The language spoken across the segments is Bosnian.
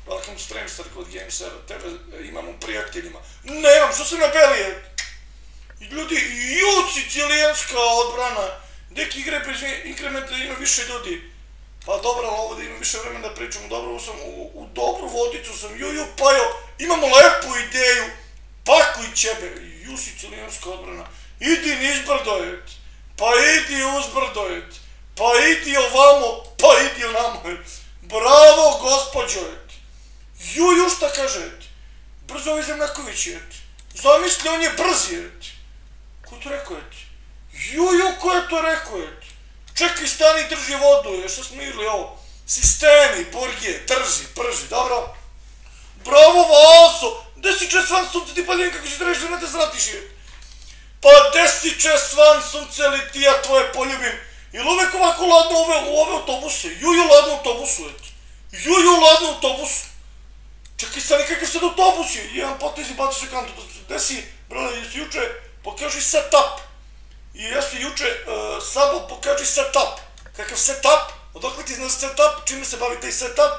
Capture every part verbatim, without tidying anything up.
welcome to Streamstar kod Gamesera, tebe imam u prijateljima. Nemam, što se nabeli, ljudi, ju, sicilijanska odbrana, deki igre bez inkrementa ima više ljudi. Pa dobro, ali ovdje imam više vremena da pričam, dobro sam, u dobru vodicu sam, ju, ju, pa jo, imamo lepu ideju, pakuj ćebe, ju, sicilijanska odbrana, idi nizbrdo, et, pa idi uzbrdo, et, pa idi ovamo, pa idi onamo, et, bravo, gospođo, et, ju, ju, šta kaže, et, brzo ovaj Zemljaković, et, zamisli, on je brzi, et, ko to rekao, et, ju, ju, ko je to rekao, et, čekaj, stani, drži vodu, je, što smo vidjeli ovo, sistemi, burgije, drži, prži, dobro, bravo, Vaso, gde si če svan sunce, ti paljen, kako si treći da ne te zratiš, je, pa gde si če svan sunce, li ti ja tvoje poljubim, ili uvek ovako ladno u ove autobuse, juju ladno u autobusu, et, juju ladno u autobusu, čekaj, stani, kakav sad autobus je, jedan potez i baciš u kantu, gde si, brale, jesi juče, pokaži setup, i jesi juče, Sabo, pokaži setup, kakav setup, odakle ti znaš setup, čime se bavi taj setup,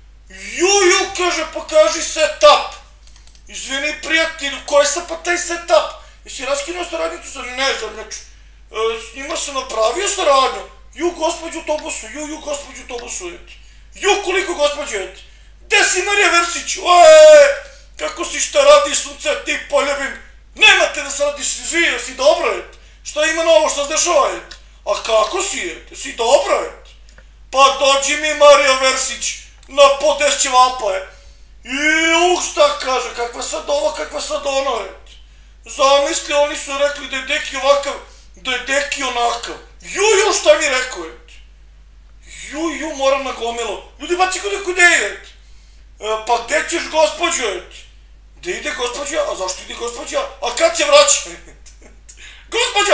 juju, kaže, pokaži setup, izvini prijatelju, ko je sad pa taj setup, jesi raskinuo saradnicu sa, ne znam, znači, s njima sam napravio saradnju, ju, gospođu autobusu, ju, ju, gospođu autobusu, eti, ju, koliko gospođu, eti, gde si Marija Versić, oje, kako si, šta radiš, sunce, ti poljubim, nemate da se radiš, živio si dobro, eti, šta ima novo, šta se dešava, eti, a kako si, eti, si dobro, eti, pa dođi mi Marija Versić, na podest ćevapa, eti, i uh, šta kaže, kakva sad ovo, kakva sad ono, eti, zamisli, oni su rekli da je deki ovakav, da je deki onakav, ju, ju, šta mi rekao, eti, ju, ju, moram na gomilo, ljudi, baci kod neku ideju, eti, pa gde ćeš gospođo, eti, gde ide gospođa, a zašto ide gospođa, a kad se vraća, gospođa,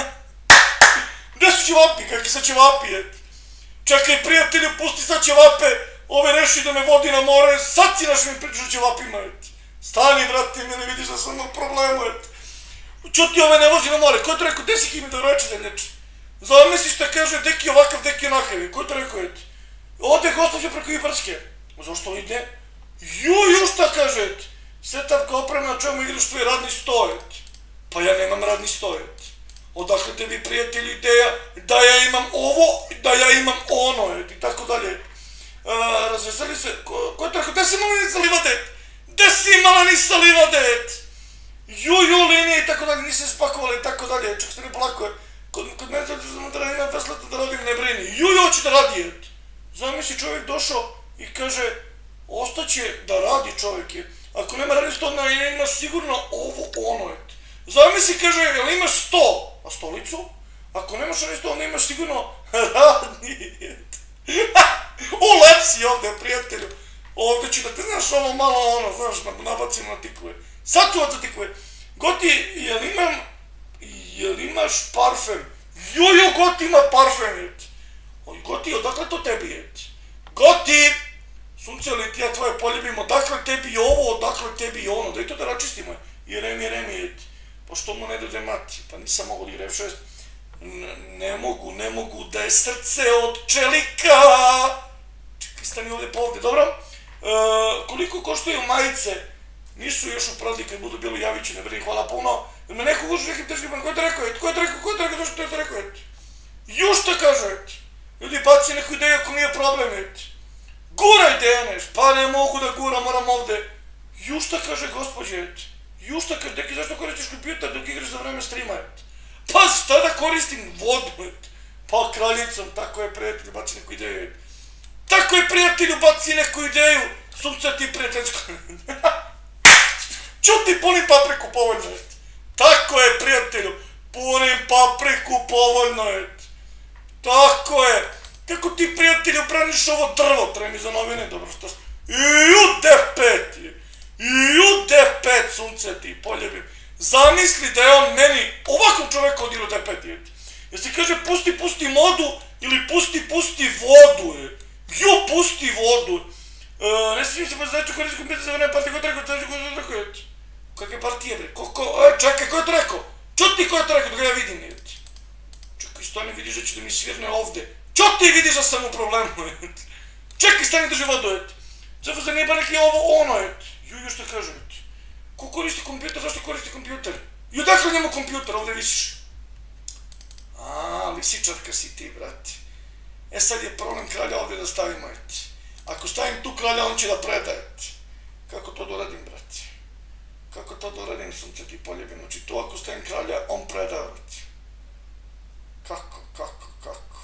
gde su ćevapi, kakvi sa ćevapi, eti, čekaj prijatelju, pusti sad ćevape, ove reši da me vodi na more, sad si naš mi pričaš o ćevapima, eti, stani, brate, mi ne vidiš da sam imao problemu, eti, čuti, ove ne vozi na more, ko je to rekao, gde si kimi da vreče zemljači, zamisliš da kaže, deki ovakav, deki onakav, ko je to rekao, eti, ode gospođa preko Ibarske, zašto ide, ju, ju, šta kaže, eti, setup kao oprema na čemu igraš tvoj radni sto, eti, pa ja nemam radni sto, eti, odakle tebi prijatelji ideja da ja imam ovo, da ja imam ono, eti, tako dalje, razveseli se, ko je to rekao, gde si imala ni sa livade, gde si imala ni sa livade, eti, ju, ju, linije i tako dalje, nisi se spakovala i tako dalje, čak ste ne polako, kod mene to da imam pet leta da radim, ne brini, ju, ju, hoće da radi, eti, zamisli čovjek došao i kaže, ostaće da radi čovjek je, ako nema radni sto, onda ima sigurno ovo, ono, eti, zamisli, kaže, jel imaš sto, a stolicu, ako nemaš radni sto, onda imaš sigurno radni, eti, u lep si ovde, prijatelju, ovde ću da te, znaš, ovo malo, ono, znaš, nabacim na tikove, sad ću od za tikove, Goti, jel imam, jel imaš parfem, ju, ju, Goti ima parfem, eti, Goti, odakle to tebi, eti, Goti, sunce li ti ja tvoje poljubim, odakle tebi ovo, odakle tebi ono, da i to da račistimo, Jeremi, Jeremi, eti, pošto mu ne dode mati, pa nisam mogu li rev šest, ne mogu, ne mogu da je srce od čelika, čekaj, stani ovdje pa ovdje, dobro, koliko koštaju majice, nisu još u prodaju, kad budu bilo javići, ne brini, hvala puno, jer me neko uži nekim teškim, ko je to rekao, eti, ko je to rekao, ko je to rekao, zašto je to rekao, eti, ju šta kaže, eti, ljudi, baci neku ideju ako nije problem, eti, guraj Deneš, pa ne mogu da gura, moram ovde, ju šta kaže gospođe, eti, ju šta kaže, deki, zašto koristiš kompjuter dok igraš za vreme streama, eti, pa šta da koristim vodu, eti, pa kraljicom, tako je prijatelju, baci neku ideju, eti, tako je prijatelju, baci neku ideju, sunce ti prijateljsko, čuti, punim papriku povoljno, eti, tako je prijatelju, punim papriku povoljno, eti, tako je, kako ti prijatelju braniš ovo drvo, tremi za novine, dobro što sam, i u D pet je, i u D pet sunce ti poljebim, zamisli da je on meni ovakvom čoveku odiru D pet je, jer se kaže pusti, pusti modu, ili pusti, pusti vodu je, ju, pusti vodu, ne smijem se pa znači koristim kompjuter za vreme partije, ko je to rekao, ko je to rekao, eti, kakve partije bre, ko, ko, e, čekaj, ko je to rekao, čuti ko je to rekao, da ga ja vidim, eti, čekaj, stani, vidiš da će da mi svirne ovde, čo ti vidiš da sam u problemu, eti, čekaj, stani, drži vodu, eti, Zato za neba neki ovo ono, et. Ju, ju šta kažem, et. Ko koristi kompjuter, zašto koristi kompjuter? I odakle njemu kompjuter, ovdje visiš? A, lisičarka si ti, brate. E sad je problem kralja ovdje da stavimo, et. Ako stavim tu kralja, on će da preda, et. Kako to doradim, brate? Kako to doradim, sunce ti poljebim? Znači, tu ako stavim kralja, on preda, et. Kako, kako, kako?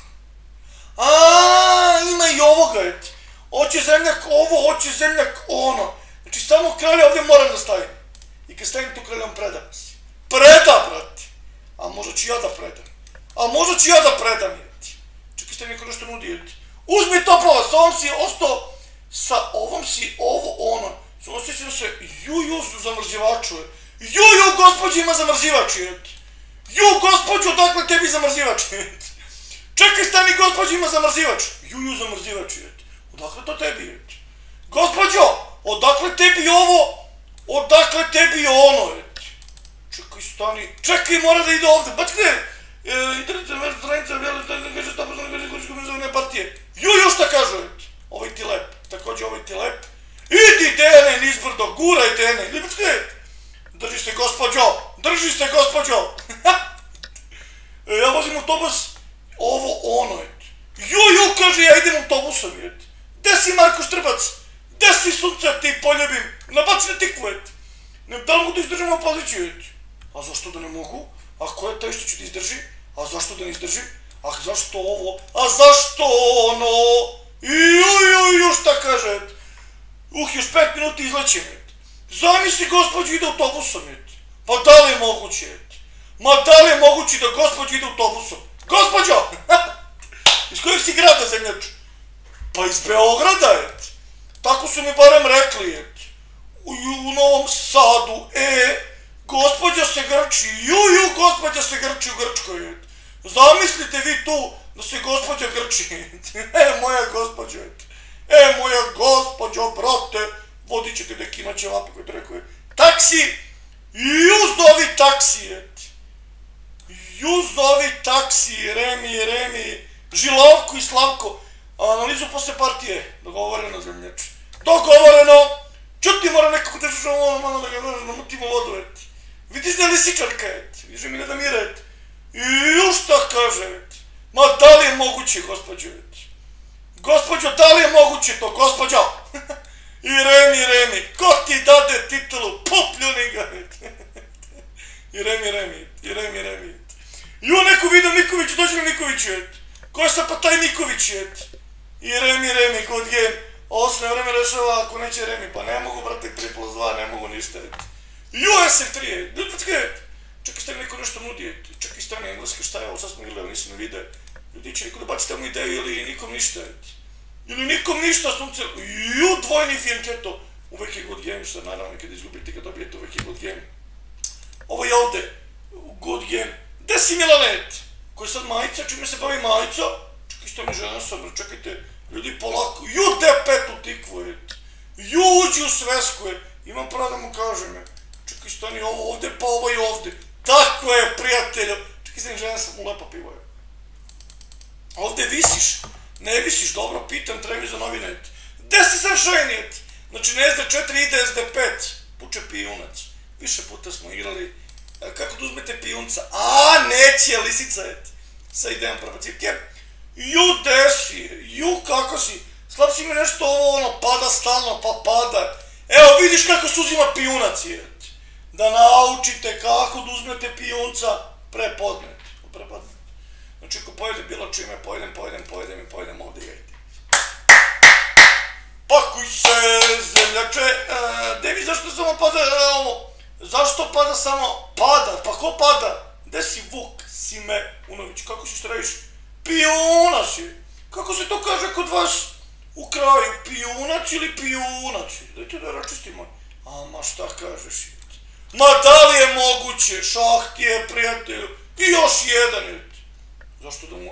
A, ima i ovoga, et. Hoće zemljak ovo, hoće zemljak ono. Znači, samo kralja ovdje moram da stavim. I kad stavim tu kralja, on preda. Preda, brate! A možda ću ja da predam. A možda ću ja da predam, et. Čekaj, ste neko nešto nudi, et. Uzmi toplova, sa ovom si ostao, sa ovom si ovo, ono. Osjećam se, ju, ju, su zamrzivaču, et. Ju, ju, gospođo, ima zamrzivač, et. Ju, gospođo, odakle tebi zamrzivač, et. Čekaj, stani, gospođo, ima zamrzivač. Ju, ju, zamrzivač, et. Odakle to tebi, et. Gospođo, odakle tebi ovo, odakle tebi ono, et. Čekaj, stani, čekaj, mora da ide ovdje, bačkne. Internet, stranica, vjela, kaže, šta pozna, kaže, koji skupim zovne partije. Ju, ju, šta kažu, et. Ovaj ti lep, također ovaj ti lep. Idi, Dene, nizbrdo, guraj, Dene, ljubčke. Drži se, gospođo, drži se, gospođo. Ja vozim autobus, ovo, ono, et. Ju, ju, kaže, ja idem autobusom, et. Gde si, Marko Štrbac? Gde si, sunce, ti poljubim? Nabaci na tikvu, et. Da li mogu da izdržim opoziciju, et. A zašto da ne mogu? A ko je taj što ću da izdrži? A zašto da ne izdržim? A zašto ovo? A zašto ono? Ju, ju, ju, šta kaže, et. Uh, još pet minuta izlećem, et. Zamisli, gospođo, ide autobusom, et. Pa da li je moguće, et? Ma da li je moguće da gospođo ide autobusom? Gospođo! Iz kojeg si grada, zemljač? Pa iz Beograda, et. Tako su mi barem rekli, et. U, u Novom Sadu, e, gospođa se grči, ju, ju, gospođa se grči u Grčkoj, et. Zamislite vi tu da se gospođa grči, et. E, moja gospođo, et. E, moja gospođo, brate, vodit ćete neki inače vapi koji rekao je taksi, ju zovi taksi, et. Ju zovi taksi, Remi, Remi, Žilavko i Slavko, analizu posle partije, dogovoreno, zemljač. Dogovoreno, čuti mora nekako da žužamo ono malo da ga namutimo vodu, et. Vidiš da je lisičarka, et, vidiš mi ne da mire, et. Ju šta kaže, et. Ma da li je moguće, gospođo, et. Gospođo, da li je moguće to, gospođo? I Remi, Remi, ko ti dade titulu, popljuni ga, et. I Remi, Remi, i Remi, Remi, et. Ju, neku vidio Miković, dođi mi Miković, et. Ko je sad pa taj Miković, et. I Remi, Remi, kod game, ovo se ne vreme rešava ako neće Remi, pa ne mogu, brate, tri plus dva, ne mogu ništa, et. Ju, S F tri, et. Ljubacke, et. Čekaj, ste mi neko nešto nudi, et. Čekaj, strane engleske, šta je ovo, sad smo igrali, nisam ne vide. Ljudi će neko da bacite mu ideju ili nikom ništa, et. Ili nikom ništa, sunce, ju, dvojni fijanketo. Uvek je good game, što naravno kada izgubite, kad dobijete, uvek je good game. Ovo je ovde, good game. Gde si Milanet? Ko je sad majica, čime se bavi majica? Čekaj, što mi žena sam, čekajte, ljudi polako, ju, de pet u tikvu, et. Ju, uđi u svesku, et. Imam pravo da mu kažem, et. Čekaj, stani ovo ovde, pa ovo i ovde. Tako je, prijatelju. Čekaj, stani žena sam, mu lepo pivo je. Ovde visiš. Ne visiš, dobro, pitam, trebi za novine, et. Gde si sam šajni, et? Znači, na S D četiri ide S D pet. Puče pijunac. Više puta smo igrali. Kako da uzmete pijunca? A, neće, lisica, et. Sad idem probacivke. Ju, gde si? Ju, kako si? Slab si mi nešto ovo, ono, pada stalno, pa pada. Evo, vidiš kako se uzima pijunac, et. Da naučite kako da uzmete pijunca prepodne. Prepodne. Znači, ako pojede bilo čime, pojedem, pojedem, pojedem i pojedem ovdje i ajde. Pakuj se, zemljače. Devi, zašto samo pada ovo? Zašto pada samo? Pada, pa ko pada? Gde si Vuk, Sime, Unović, kako si štrajiš? Pijunac si. Kako se to kaže kod vas u kraju? Pijunac ili pijunac? Dajte da račistimo. A, ma šta kažeš? Ma da li je moguće? Šah ti je, prijatelju. I još jedan, et. Zašto da mu...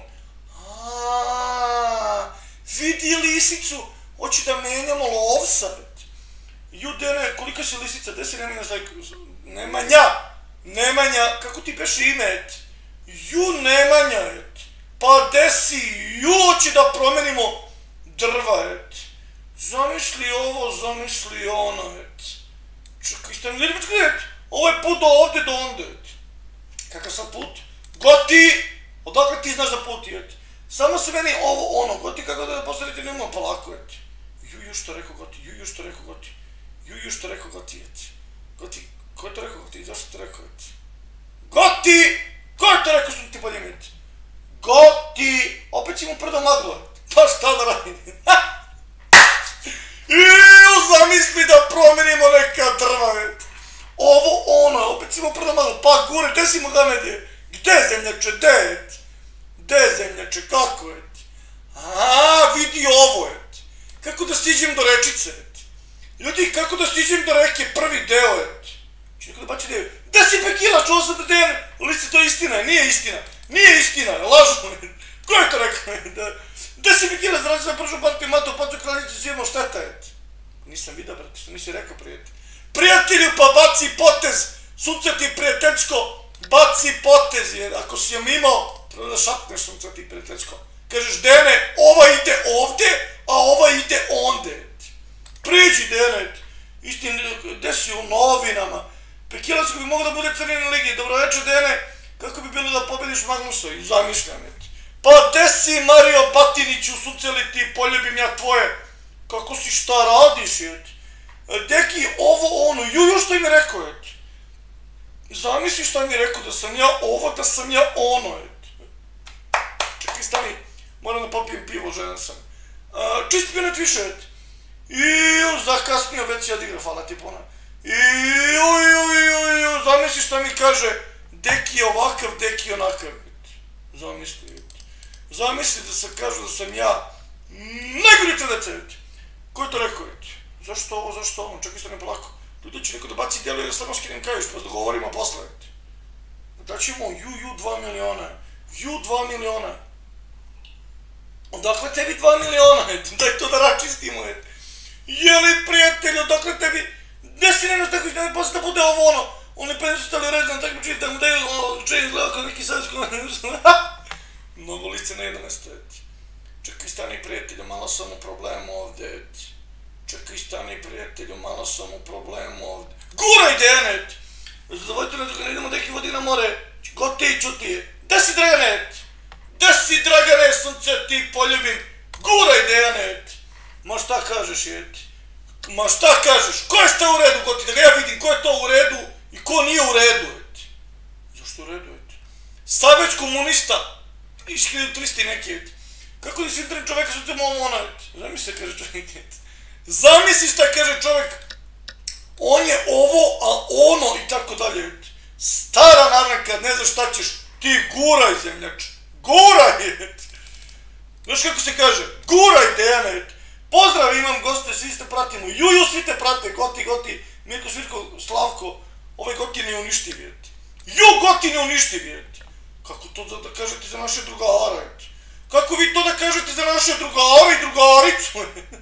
Aaaa, vidi lisicu, hoće da menjamo lovsa, et. Ju, Dene, kolika si lisica, gde si Nemanja Zajko? Nemanja, Nemanja, kako ti beše ime, et? Ju, Nemanja, et. Pa gde si, ju, hoće da promenimo drva, et. zamisli ovo, zamisli ono, et. Čekaj, stani, ljudi, počekaj, et. Ovo je put do ovde, do onda, et. Kakav sam put? Goti! Odakle ti znaš za put, et. Samo se meni ovo, ono, Goti, kako da postavite, nema polako, et. Juju, što rekao Goti, juju, što rekao Goti. Juju, što rekao Goti, et. Goti, ko je to rekao Goti, zašto to rekao, et. Goti! Ko je to rekao, što ti boljem, et. Goti! Opet si mu prdo maglo, pa šta da radim? Iu, zamisli da promenimo neka drva, et. Ovo, ono, opet si mu prdo maglo, pa gure, gde si Mohamede? Gde zemljače, gde, et? Gde zemljače, kako, et? A, vidi ovo, et. Kako da stiđem do rečice, et. Ljudi, kako da stiđem do reke, prvi deo, et. Či neko da baci deo. Gde si Pekila, čuo sam da dene? Lice, to je istina, nije istina. Nije istina, lažu, et. Ko je to rekao, et? Gde si Pekila, zrači na pržu partu i mato, pacu kraljicu, sjemo šteta, et. Nisam vidio, brate, što nisi rekao, prijatelj. Prijatelju, pa baci potez, suncati prijateljsko, baci potez, jer ako si jom imao, treba da šapneš suncati prijateljsko. Kažeš, Dene, ova ide ovde, a ova ide onde. Priđi, Dene, istin, gde si u novinama? Pekilansko bi mogao da bude crvene ligi. Dobroveče, Dene, kako bi bilo da pobediš Magnusa? I zamišljam, et. Pa gde si, Mario Batiniću, suceli ti, poljubim ja tvoje. Kako si, šta radiš, et? Deki, ovo, ono, juju što im je rekao, et. Zamisli što im je rekao, da sam ja ovo, da sam ja ono, et. Čekaj, stani, moram da popijem pivo, žedan sam. Čist pijet više, et. Iu, zakasnio, već si odigra, hvala ti pona. Iu, iu, iu, iu, zamisli što mi kaže, Deki je ovakav, Deki je onakav, et. Zamisli, et. Zamisli da se kažu da sam ja najgori crdeca, et. Ko je to rekao, et? Zašto ovo, zašto ovo? Čekaj, stane polako. Ljudi će neko da baci delo i da stvarno skinem kajuš, pa da govorimo posle, et. Da ćemo ju, ju, dva miliona. Ju, dva miliona. Odakle tebi dva miliona, et? Daj to da račistimo, et. Jeli, prijatelj, odakle tebi... Gde si nemaš tako izgleda, posle da bude ovo ono? Oni pa nisu stali red na takvom čini, da mu daju čini izgleda kao neki savjsko... Mnogo lice na jedno mesto, et. Čekaj, stani, prijatelju, malo sam u problemu ovde, et. Čekaj, stani, prijatelju, malo sam u problemu ovde. Guraj, Dejane, et! Zadovoljite nas dok ne idemo deki vodi na more. Goti, čuti. Gde si, Dragane, et? Gde si, Dragane, sunce, ti poljubim? Guraj, Dejane, et! Ma šta kažeš, et? Ma šta kažeš? Ko je sta u redu, Goti, da ga ja vidim ko je to u redu i ko nije u redu, et? Zašto u redu, et? Savez komunista iz hiljadu trista neki, et. Kako li si internet čoveka su te momona, et? Zamisli se, kaže čovjek, et. Zamisli šta kaže čovjek. On je ovo, a ono i tako dalje, et. Stara naravno, kad ne znaš šta ćeš, ti guraj, zemljače. Guraj, et. Znaš kako se kaže? Guraj, Dejane, et. Pozdrav, imam goste, svi ste pratimo. Juju, svi te prate, Goti, Goti, Mirko, Svirko, Slavko. Ovaj Goti ne uništiv, et. Ju, Goti ne uništiv, et. Kako to da, da kažete za naše drugara, et. Kako vi to da kažete za naše drugara i drugaricu, et.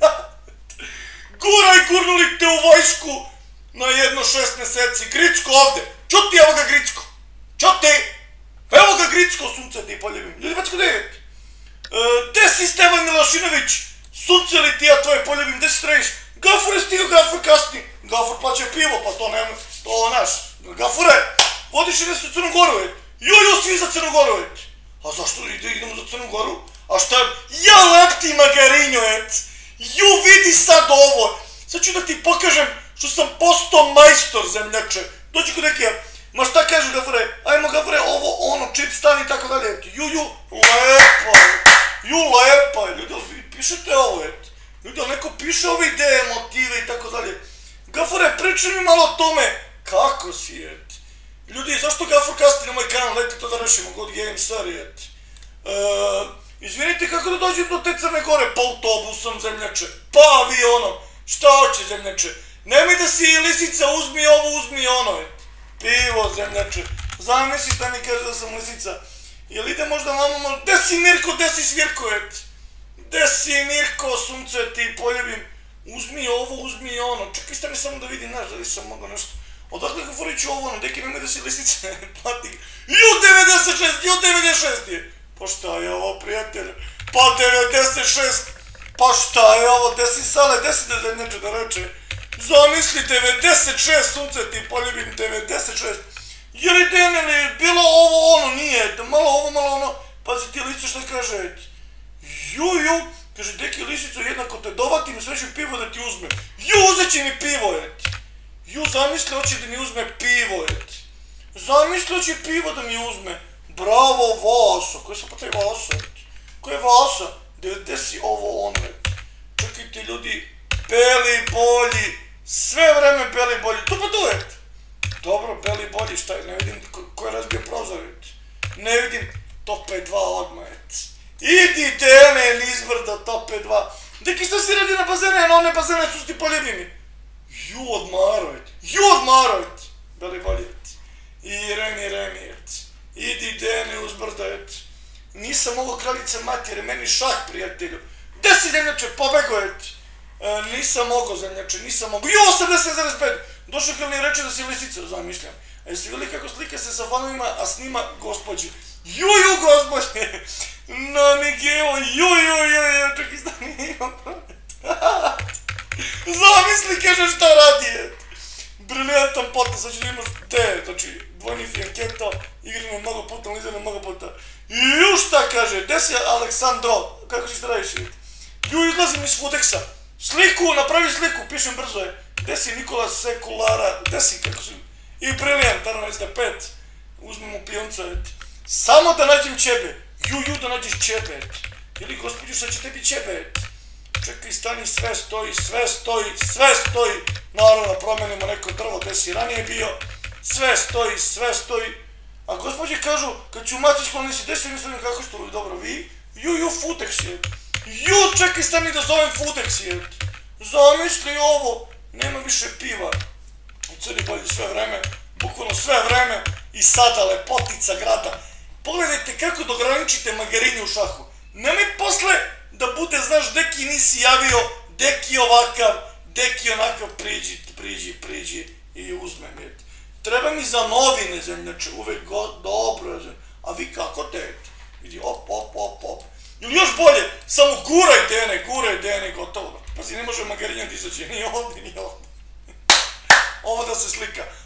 Guraj, gurnuli te u vojsku na jedno šest meseci. Gricko ovde. Čuti, evo ga Gricko. Čuti. Evo ga Gricko, sunce ti poljubim. Ljudi, backo devet. Gde si, Stevan Milošinović? Sunce li ti ja tvoje poljubim, gde si strejiš? Gafur je stigao, Gafur kasni. Gafur plaća pivo, pa to nema, to naš. Gafure, vodiš li se u Crnu Goru, et? Juju, svi za Crnu Goru, et. A zašto idemo za Crnu Goru? A šta? Ja lepti Magarinjo, et. Ju, vidi sad ovo. Sad ću da ti pokažem što sam postao majstor, zemljače. Dođi kod neke, ma šta kažu, Gafure? Ajmo, Gafure, ovo, ono, čip, stani i tako dalje, et. Ju, ju, lepo, ju, lepo, ljudi, pišete ovo, et. Ljudi, neko piše ove ideje, motive i tako dalje. Gafure, pričaj mi malo o tome. Kako si, et? Ljudi, zašto Gafur kasni na moj kanal? Leti to da rešimo, God Game Story, et. Izvinite, kako da dođem do te Crne Gore? Pa autobusom, zemljače. Pa avionom. Šta hoće, zemljače? Nemoj da si lisica, uzmi ovo, uzmi ono, et. Pivo, zemljače. Zamisli šta mi kaže da sam lisica. Jel ide možda mamo, gde si Mirko, gde si Svirko, et? Gde si Mirko, sunce, ti poljubim. Uzmi ovo, uzmi ono. Čekaj, stani samo da vidim, znaš, da li sam mogao nešto. Odakle Gafuriću ovo, ono, deki nemoj da si lisica, plati. Ju devedeset šest, ju devedeset šest je. Pa šta je ovo, prijatelj? Pa devedeset šest. Pa šta je ovo, gde si Sale, gde si da zemljače da reče? Zamisli devedeset šest sunce ti poljubim, devedeset šest. Je li Deneli, bilo ovo ono, nije, malo ovo, malo ono, pazi ti lice što kaže, ju, ju, kaže, deki lisico, jednako te dovatim, sve ću pivo da ti uzmem. Ju, uzet će mi pivo, et. Ju, zamisli, hoće da mi uzme pivo, et. Zamisli, hoće pivo da mi uzme. Bravo, Vaso, ko je sad pa taj Vaso, et? Ko je Vaso? Gde si ovo ono, et? Čekajte, ljudi, beli, bolji, sve vreme beli, bolji, tu pa tu, et. Dobro, beli, bolji, šta je, ne vidim ko je razbio prozor, et. Ne vidim, top pet dva odmah, et. Idi, Dene, nizbrdo, top pet dva. Deki, što si radi na bazene, na one bazene su ti poljubimi. Ju, odmaro, et. Ju, odmaro, et. Beli, bolji, et. I remi, remi, et. Idi, Dene, uzbrdo, et. Nisam ovo kraljica mati, jer je meni šah, prijatelju. Gde si, zemljače, pobego, et. E, nisam mogo, zemljače, nisam mogo. Ju, osamdeset zarez pet. Došao kad mi reče da si lisica, zamišljam. A jesi vidjeli kako slika se sa fanovima, a snima gospođu. Ju, ju, gospođe. Na Miguel, ju, ju, ju, ju, čekaj, stani, imam promet. Zamisli, kaže šta radi, et. Briljantan potez, sad ću da imaš te, znači, dvojni fijanketo, igrano mnogo puta, analizirano mnogo puta. I ju šta kaže, gde si Aleksandro, kako ćeš da radiš, et. Ju, izlazim iz Foodeksa. Sliku, napravi sliku, pišem brzo je. Gde si Nikola Sekulara, gde si, kako si? I briljant, naravno, S D pet. Uzmemo pionca, et. Samo da nađem ćebe. Ju, ju, da nađeš ćebe, et. Ili, gospođu, šta će tebi ćebe, et. Čekaj, stani, sve stoji, sve stoji, sve stoji. Naravno, promenimo neko drvo gde si ranije bio. Sve stoji, sve stoji. A gospođe kažu, kad ću macić kloni si, gde si mislim kako stoji, dobro, vi? Ju, ju, Foodex je. Ju, čekaj, stani da zovem Foodex je. Zamisli ovo, nema više piva. U Crni Bolji sve vreme, bukvalno sve vreme i sada lepotica grada. Pogledajte kako dograničite Magarinju u šahu. Nemoj posle da bude, znaš, deki nisi javio, deki ovakav, deki onakav, priđi, priđi, priđi i uzmem je. Treba mi za novine, zemljače, uvek dobro, a vi kako te, vidi, op, op, op, op. Ili još bolje, samo guraj Dene, guraj Dene, gotovo. Pazi, ne može Magarinja da izađe, ni ovdje, ni ovdje. Ovo da se slika.